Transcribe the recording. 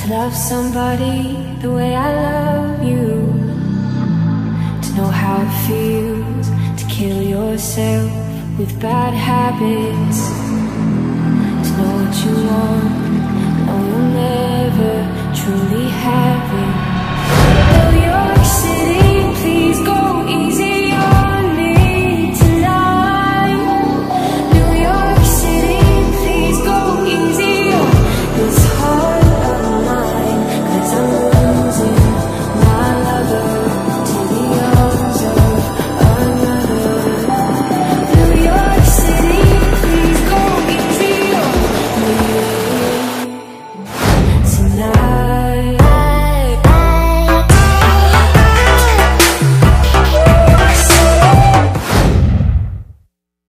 love somebody the way I love you, to know how it feels to kill yourself with bad habits, to know what you want